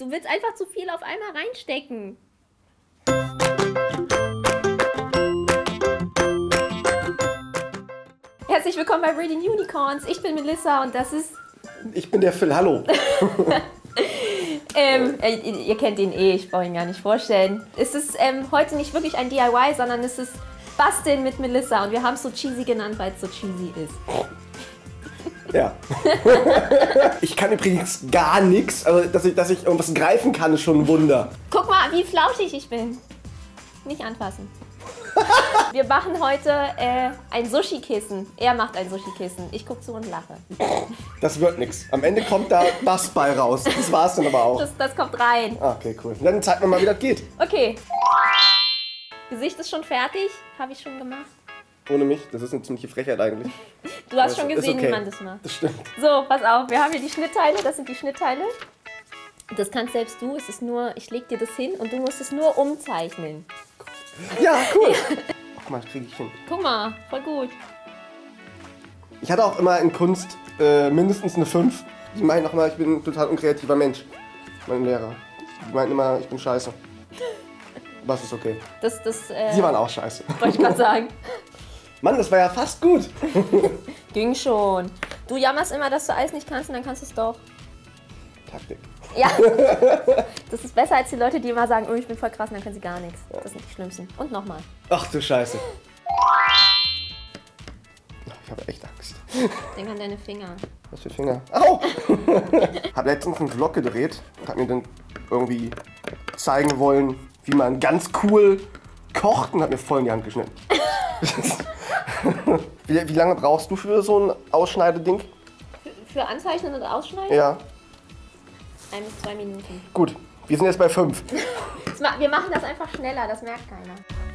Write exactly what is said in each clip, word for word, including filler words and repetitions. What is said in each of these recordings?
Du willst einfach zu viel auf einmal reinstecken. Herzlich willkommen bei Reading Unicorns. Ich bin Melissa und das ist... Ich bin der Phil, hallo. ähm, äh, ihr kennt ihn eh, ich brauche ihn gar nicht vorstellen. Es ist ähm, heute nicht wirklich ein D I Y, sondern es ist Basteln mit Melissa. Und wir haben es so cheesy genannt, weil es so cheesy ist. Ja. Ich kann übrigens gar nichts, also dass ich, dass ich irgendwas greifen kann, ist schon ein Wunder. Guck mal, wie flauschig ich bin. Nicht anfassen. Wir machen heute äh, ein Sushi-Kissen. Er macht ein Sushi-Kissen. Ich gucke zu und lache. Das wird nichts. Am Ende kommt da Bass bei raus. Das war's dann aber auch. Das, das kommt rein. Ah, okay, cool. Dann zeig mir mal, wie das geht. Okay. Gesicht ist schon fertig. Habe ich schon gemacht. Ohne mich, das ist eine ziemliche Frechheit eigentlich. Du hast Aber schon gesehen, okay, wie man das macht. Das stimmt. So, pass auf. Wir haben hier die Schnittteile. Das sind die Schnittteile. Das kannst selbst du. Es ist nur, ich leg dir das hin und du musst es nur umzeichnen. Ja, cool. Guck mal, das kriege ich hin. Guck mal, voll gut. Ich hatte auch immer in Kunst äh, mindestens eine fünf. Die meinen auch mal, ich bin ein total unkreativer Mensch. Mein Lehrer. Die meinten immer, ich bin scheiße. Was ist okay. Das, das, äh, Sie waren auch scheiße. Wollte ich gerade sagen. Mann, das war ja fast gut. Ging schon. Du jammerst immer, dass du Eis nicht kannst und dann kannst du es doch. Taktik. Ja, das ist besser als die Leute, die immer sagen, oh, ich bin voll krass und dann können sie gar nichts. Das sind die Schlimmsten. Und nochmal. Ach du Scheiße. Ich habe echt Angst. Denk an deine Finger. Was für Finger? Au! Hab letztens einen Vlog gedreht und hab mir dann irgendwie zeigen wollen, wie man ganz cool kocht und hat mir voll in die Hand geschnitten. wie, wie lange brauchst du für so ein Ausschneideding? Für, für Anzeichnen und Ausschneiden? Ja. Ein bis zwei Minuten. Gut, wir sind jetzt bei fünf. Wir machen das einfach schneller, das merkt keiner.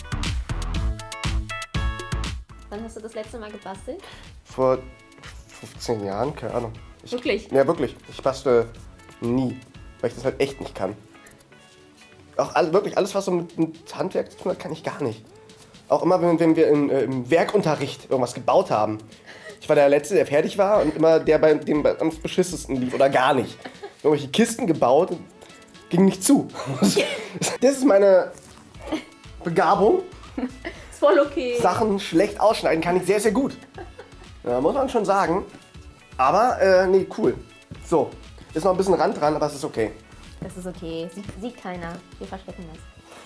Wann hast du das letzte Mal gebastelt? Vor fünfzehn Jahren, keine Ahnung. Ich, wirklich? Ja, wirklich. Ich bastel nie, weil ich das halt echt nicht kann. Auch all, wirklich alles, was so mit, mit Handwerk zu tun hat, kann ich gar nicht. Auch immer, wenn, wenn wir in, äh, im Werkunterricht irgendwas gebaut haben. Ich war der Letzte, der fertig war und immer der, bei dem am beschissensten lief oder gar nicht. Irgendwelche Kisten gebaut und ging nicht zu. Das ist meine Begabung. Ist voll okay. Sachen schlecht ausschneiden kann ich sehr, sehr gut. Ja, muss man schon sagen. Aber, äh, nee, cool. So, ist noch ein bisschen Rand dran, aber es ist okay. Das ist okay. Sieht, sieht keiner. Wir verstecken das.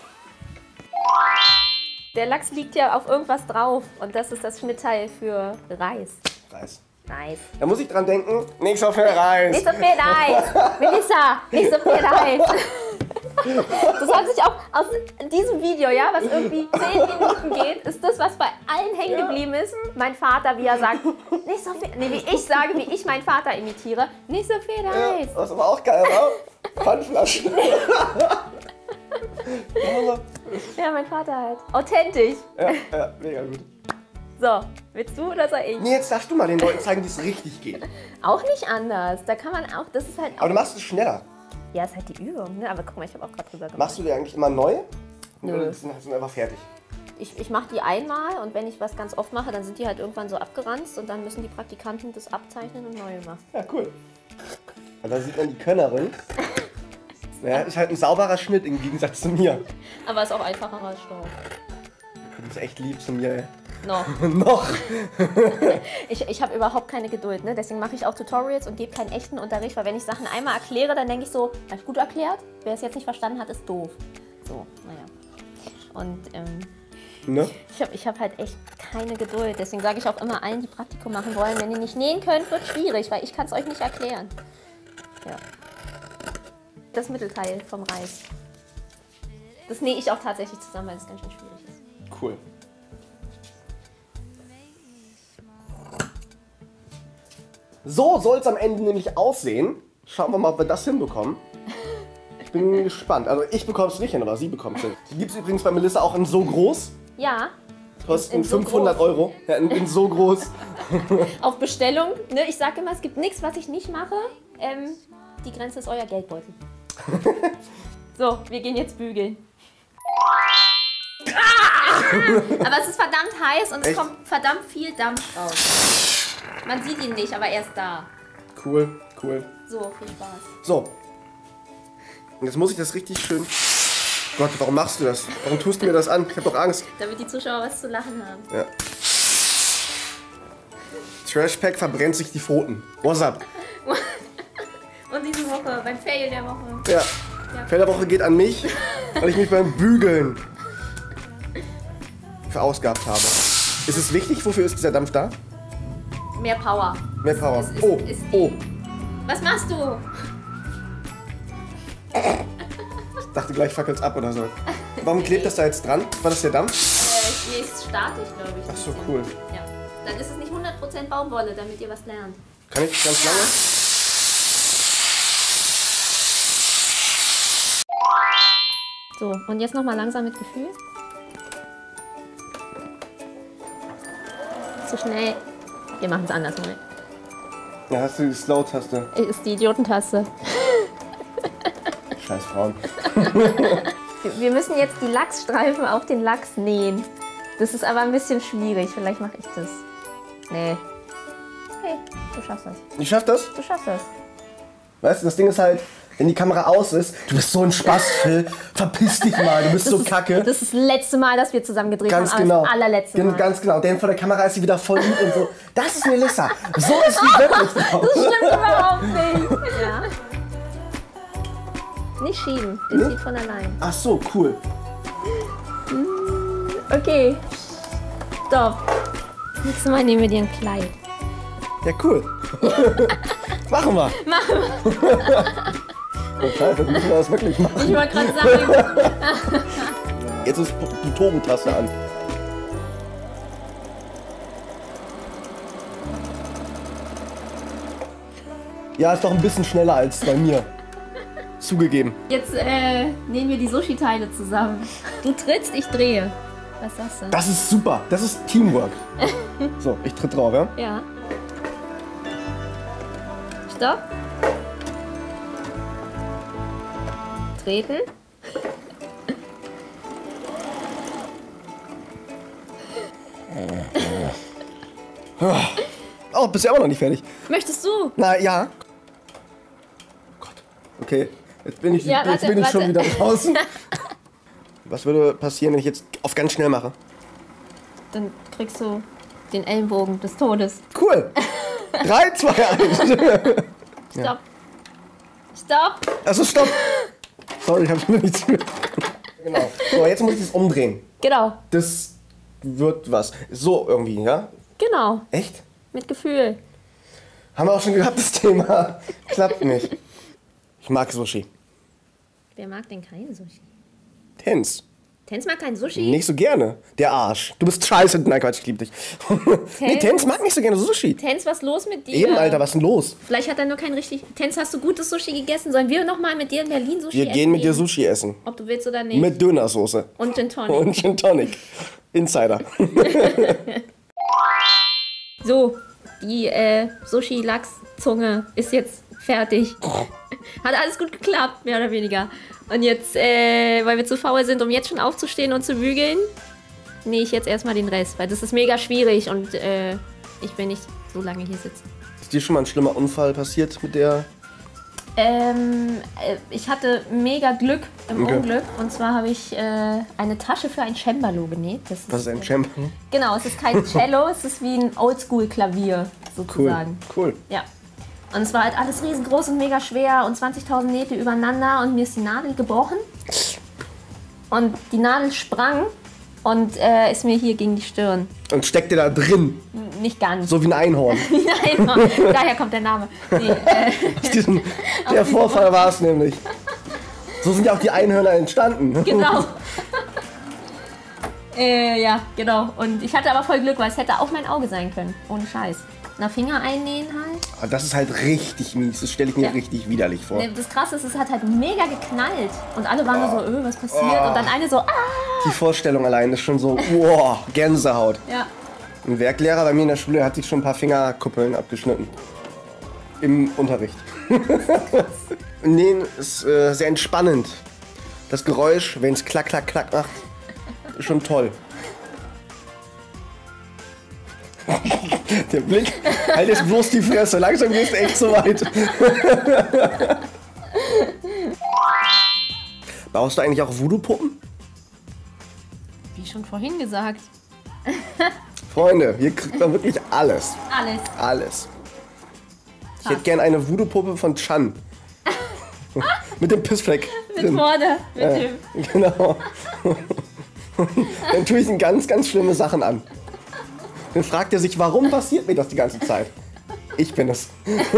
Der Lachs liegt ja auf irgendwas drauf und das ist das Schnittteil für Reis. Reis. Reis. Da muss ich dran denken, nicht so viel Reis. Nicht so viel Reis. Melissa, nicht so viel Reis. Das hat sich auch aus diesem Video, ja, was irgendwie zehn Minuten geht, ist das, was bei allen hängen geblieben ist. Mein Vater, wie er sagt, nicht so viel, nee, wie ich sage, wie ich meinen Vater imitiere, nicht so viel Reis. Ja, was aber auch geil war, Pfandflaschen. Ja, mein Vater halt. Authentisch. Ja, ja, mega gut. So, willst du oder soll ich? Nee, jetzt darfst du mal den Leuten zeigen, wie es richtig geht. Auch nicht anders. Da kann man auch, das ist halt auch... Aber du machst es schneller. Ja, ist halt die Übung, ne? Aber guck mal, ich habe auch gerade drüber gemacht. Machst du die eigentlich immer neu? Nö. Oder sind die einfach fertig? Ich, ich mache die einmal und wenn ich was ganz oft mache, dann sind die halt irgendwann so abgeranzt und dann müssen die Praktikanten das abzeichnen und neue machen. Ja, cool. Und da sieht man die Könnerin. Ja, ist halt ein sauberer Schnitt im Gegensatz zu mir. Aber ist auch einfacher als Staub. Du bist echt lieb zu mir, ey. Noch. Noch. Ich, ich habe überhaupt keine Geduld, ne? Deswegen mache ich auch Tutorials und gebe keinen echten Unterricht, weil wenn ich Sachen einmal erkläre, dann denke ich so, habe ich gut erklärt? Wer es jetzt nicht verstanden hat, ist doof. So, naja. Und ähm, ne? ich habe ich hab halt echt keine Geduld. Deswegen sage ich auch immer allen, die Praktikum machen wollen, wenn ihr nicht nähen könnt, wird schwierig, weil ich kann es euch nicht erklären. Ja. Das Mittelteil vom Reis. Das nähe ich auch tatsächlich zusammen, weil es ganz schön schwierig ist. Cool. So soll es am Ende nämlich aussehen. Schauen wir mal, ob wir das hinbekommen. Ich bin gespannt. Also ich bekomme es nicht hin, aber sie bekommt es hin. Die gibt es übrigens bei Melissa auch in so groß. Ja. Kosten in, in so fünfhundert groß. Euro. Ja, in, in so groß. Auf Bestellung. Ne? Ich sage immer, es gibt nichts, was ich nicht mache. Ähm, die Grenze ist euer Geldbeutel. So, wir gehen jetzt bügeln. Aber es ist verdammt heiß und es Echt? kommt verdammt viel Dampf raus. Man sieht ihn nicht, aber er ist da. Cool, cool. So, viel Spaß. So. Und jetzt muss ich das richtig schön... Gott, warum machst du das? Warum tust du mir das an? Ich hab doch Angst. Damit die Zuschauer was zu lachen haben. Ja. Trashpack verbrennt sich die Pfoten. What's up? Und diese Woche, beim Fail der Woche. Ja. ja. Fail der Woche geht an mich, weil ich mich beim Bügeln verausgabt habe. Ist es wichtig? Wofür ist dieser Dampf da? Mehr Power. Mehr Power. Ist, ist, oh, ist oh. Was machst du? Ich dachte gleich fackelt's ab oder so. Warum klebt das da jetzt dran? War das der Dampf? Äh, nee, ist statisch, glaube ich. Ach so, cool. Ja. Dann ist es nicht hundert Prozent Baumwolle, damit ihr was lernt. Kann ich ganz lange? So, und jetzt nochmal langsam mit Gefühl. Zu schnell. Wir machen es anders mal. Ja, hast du die Slow-Taste. Ist die Idiotentaste. Scheiß Frauen. Wir müssen jetzt die Lachsstreifen auf den Lachs nähen. Das ist aber ein bisschen schwierig. Vielleicht mache ich das. Nee. Hey, du schaffst das. Ich schaff das? Du schaffst das. Weißt du, das Ding ist halt, wenn die Kamera aus ist, du bist so ein Spaß, Phil. Verpiss dich mal, du bist Das so ist, kacke. Das ist das letzte Mal, dass wir zusammen gedreht Ganz haben. genau. Das allerletzte Mal. Ganz genau. Denn vor der Kamera ist sie wieder voll lieb und so. Das ist Melissa. So ist sie wirklich drauf. Das stimmt überhaupt nicht. Ja. Nicht schieben, der Nee? zieht von allein. Ach so, cool. Okay. Stopp. Das nächste Mal nehmen wir dir ein Kleid. Ja, cool. Machen wir. Machen wir. Oh, Scheiße, müssen wir das wirklich machen. Ich wollte gerade sagen. Jetzt ist die Turbo-Taste an. Ja, ist doch ein bisschen schneller als bei mir. Zugegeben. Jetzt äh, nähen wir die Sushi-Teile zusammen. Du trittst, ich drehe. Was sagst du? Das ist super. Das ist Teamwork. So, ich tritt drauf, ja? Ja. Stopp. Treten. Oh, bist ja immer noch nicht fertig. Möchtest du? Na ja. Oh Gott. Okay, jetzt bin ich, Ja, jetzt warte, bin ich warte. schon wieder draußen. Was würde passieren, wenn ich jetzt auf ganz schnell mache? Dann kriegst du den Ellenbogen des Todes. Cool. drei, zwei, eins. Stopp. Stopp. Also stopp. Sorry, ich hab's mir nicht zugehört. Genau. So, jetzt muss ich das umdrehen. Genau. Das wird was. So irgendwie, ja? Genau. Echt? Mit Gefühl. Haben wir auch schon gehabt, das Thema. Klappt nicht. Ich mag Sushi. Wer mag denn kein Sushi? Tens. Tens mag kein Sushi? Nicht so gerne. Der Arsch. Du bist scheiße. Nein, Quatsch, ich lieb dich. Nee, Tens mag nicht so gerne Sushi. Tens, was los mit dir? Eben, Alter, was ist denn los? Vielleicht hat er nur kein richtig... Tens, hast du gutes Sushi gegessen? Sollen wir nochmal mit dir in Berlin Sushi Wir essen gehen mit dir gehen? Sushi essen. Ob du willst oder nicht. Mit Dönersoße. Und Gin Tonic. Und Gin Tonic. Insider. So, die äh, Sushi-Lachs-Zunge ist jetzt fertig. Hat alles gut geklappt, mehr oder weniger. Und jetzt, äh, weil wir zu faul sind, um jetzt schon aufzustehen und zu bügeln, nähe ich jetzt erstmal den Rest, weil das ist mega schwierig und äh, ich will nicht so lange hier sitzen. Ist dir schon mal ein schlimmer Unfall passiert mit der... Ähm, äh, ich hatte mega Glück im Okay. Unglück. Und zwar habe ich äh, eine Tasche für ein Cembalo genäht. Das Was ist ein äh, Cembalo? Genau, es ist kein Cello, es ist wie ein Oldschool-Klavier Cool. sozusagen. Cool. Ja. Und es war halt alles riesengroß und mega schwer und zwanzigtausend Nähte übereinander und mir ist die Nadel gebrochen. Und die Nadel sprang und äh, ist mir hier gegen die Stirn. Und steckt dir da drin, Nicht ganz. so wie ein Einhorn. Nein, daher kommt der Name. Nee, äh, Diesen, der Vorfall war es nämlich. So sind ja auch die Einhörner entstanden. genau. äh, ja, genau. Und ich hatte aber voll Glück, weil es hätte auf mein Auge sein können. Ohne Scheiß. Na, Finger einnähen halt. Aber das ist halt richtig mies. Das stelle ich mir Ja. richtig widerlich vor. Nee, das Krasse ist, es hat halt mega geknallt. Und alle waren nur so, öh, was passiert? Und dann eine so, ah! Die Vorstellung allein ist schon so, wow, Gänsehaut. Ja. Ein Werklehrer bei mir in der Schule hat sich schon ein paar Fingerkuppeln abgeschnitten. Im Unterricht. Nähen ist äh, sehr entspannend. Das Geräusch, wenn es klack, klack, klack macht, ist schon toll. Der Blick, halt jetzt bloß die Fresse. Langsam gehst du echt so weit. Baust du eigentlich auch Voodoo-Puppen? Wie schon vorhin gesagt. Freunde, hier kriegt man wirklich alles. Alles. Alles. Ich hätte gern eine Voodoo-Puppe von Chan. Mit dem Pissfleck. Mit vorne, mit Ja, dem. genau. Dann tue ich ihm ganz, ganz schlimme Sachen an. Dann fragt er sich, warum passiert mir das die ganze Zeit? Ich bin es.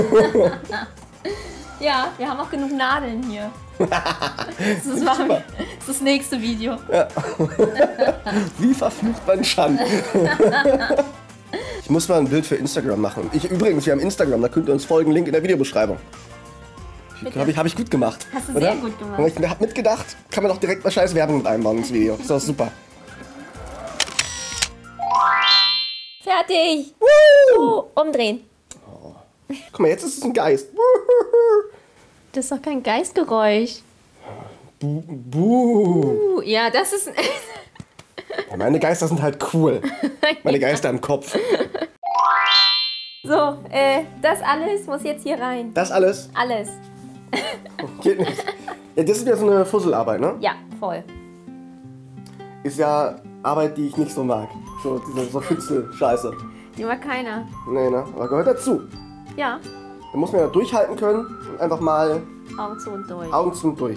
Ja, wir haben auch genug Nadeln hier. Das ist, machen wir. Das ist das nächste Video. Ja. Wie verflucht man Chan? Ich muss mal ein Bild für Instagram machen. Ich, übrigens, wir haben Instagram, da könnt ihr uns folgen, Link in der Videobeschreibung. Habe ich, hab ich gut gemacht. Hast du oder? sehr gut gemacht. Ich hab mitgedacht, kann man doch direkt mal scheiß Werbung mit einbauen ins Video. Ist doch super. Fertig. So, umdrehen. Guck mal, jetzt ist es ein Geist. Das ist doch kein Geistgeräusch. Buh. Buh. Uh, ja, das ist... Meine Geister sind halt cool. Meine Geister im Kopf. So, äh, das alles muss jetzt hier rein. Das alles? Alles. Geht nicht. Ja, das ist ja so eine Fusselarbeit, ne? Ja, voll. Ist ja Arbeit, die ich nicht so mag. So diese so Fitzel-Scheiße. Die mag keiner. Nee, ne? Aber gehört dazu. Ja, Da muss man ja durchhalten können und einfach mal Augen zu und durch. Augen zu und durch.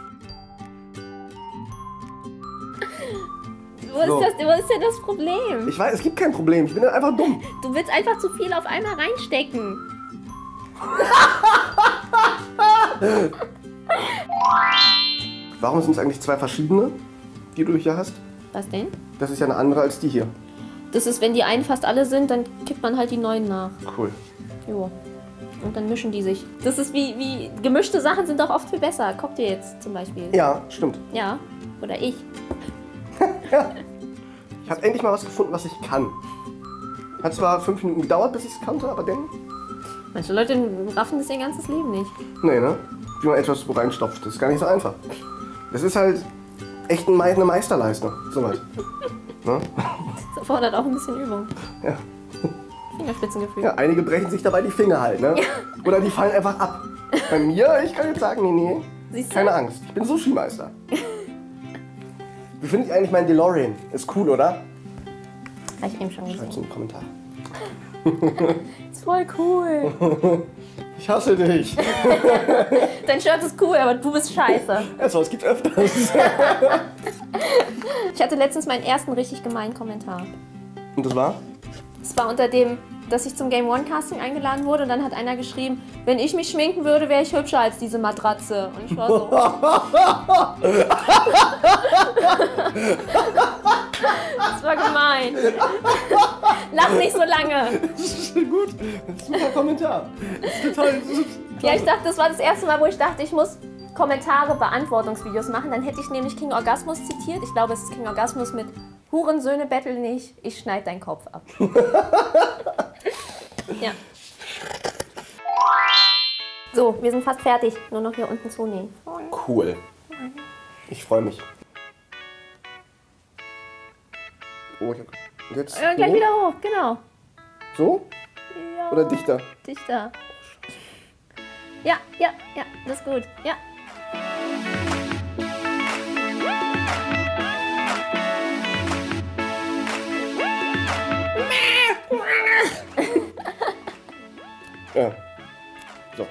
Wo ist, So. das, wo ist denn das Problem? Ich weiß, es gibt kein Problem. Ich bin einfach dumm. Du willst einfach zu viel auf einmal reinstecken. Warum sind es eigentlich zwei verschiedene, die du hier hast? Was denn? Das ist ja eine andere als die hier. Das ist, wenn die einen fast alle sind, dann kippt man halt die neuen nach. Cool. Jo. Und dann mischen die sich. Das ist wie, wie gemischte Sachen sind doch oft viel besser. Cocktails zum Beispiel. Ja, stimmt. Ja. Oder ich. Ich habe endlich mal was gefunden, was ich kann. Hat zwar fünf Minuten gedauert, bis ich es kannte, aber dann... Manche Leute raffen das ihr ganzes Leben nicht. Nee, ne? Wie man etwas wo reinstopft. Das ist gar nicht so einfach. Das ist halt echt ein Me- eine Meisterleistung. Soweit. Ne? Das erfordert auch ein bisschen Übung. Ja. Fingerspitzengefühl. Ja, einige brechen sich dabei die Finger halt, ne? Oder die fallen einfach ab. Bei mir, ich kann jetzt sagen, nee, nee, Siehst du? keine Angst. Ich bin Sushi-Meister. Wie finde ich eigentlich meinen DeLorean? Ist cool, oder? Habe ich eben schon Schreib's gesehen. in den Kommentar. Ist voll cool. Ich hasse dich. Dein Shirt ist cool, aber du bist scheiße. Ja, sowas gibt's öfters. Ich hatte letztens meinen ersten richtig gemeinen Kommentar. Und das war? Es war unter dem, dass ich zum Game One Casting eingeladen wurde und dann hat einer geschrieben, wenn ich mich schminken würde, wäre ich hübscher als diese Matratze. Und ich war so... Das war gemein. Lach nicht so lange. Das ist gut. Das ist ein super Kommentar. Das ist total... Das ist Ja, ich dachte, das war das erste Mal, wo ich dachte, ich muss Kommentare, Beantwortungsvideos machen. Dann hätte ich nämlich King Orgasmus zitiert. Ich glaube, es ist King Orgasmus mit Hurensöhne betteln nicht, ich schneid deinen Kopf ab. Ja. So, wir sind fast fertig. Nur noch hier unten zunähen. cool. Ich freue mich. Oh, ich hab... Und jetzt? Ja, gleich so? wieder hoch, genau. So? Ja. Oder dichter? Dichter. Ja, ja, ja, das ist gut. Ja. Ja. So.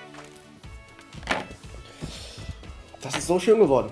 Das ist so schön geworden.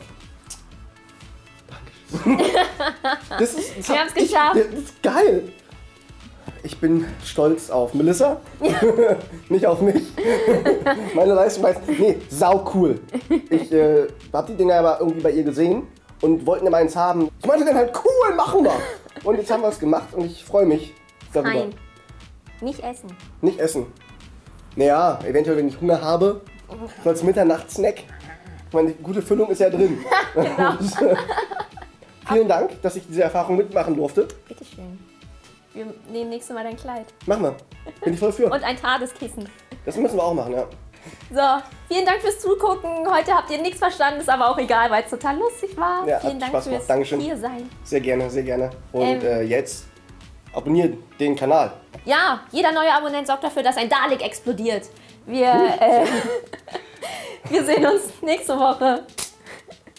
Danke. Das ist, das Wir hab haben's ich- geschafft. Das ist geil. Ich bin stolz auf Melissa. Nicht auf mich. Meine Leistung heißt, nee, sau cool. Ich äh, hab die Dinger aber irgendwie bei ihr gesehen und wollten immer eins haben. Ich meinte dann halt, cool, machen wir. Und jetzt haben wir es gemacht und ich freue mich darüber. Nein. Nicht essen. Nicht essen. Naja, eventuell, wenn ich Hunger habe, so als Mitternachtssnack. Ich meine, die gute Füllung ist ja drin. Genau. Vielen Dank, dass ich diese Erfahrung mitmachen durfte. Bitteschön. Wir nehmen nächstes Mal dein Kleid. Machen wir. Bin ich voll für. Und ein Tadeskissen. Das müssen wir auch machen, ja. So, vielen Dank fürs Zugucken. Heute habt ihr nichts verstanden, ist aber auch egal, weil es total lustig war. Ja, vielen hat Dank Spaß gemacht. fürs Dankeschön. hier sein. Sehr gerne, sehr gerne. Und Ähm. äh, jetzt abonniert den Kanal. Ja, jeder neue Abonnent sorgt dafür, dass ein Dalek explodiert. Wir, äh, wir sehen uns nächste Woche.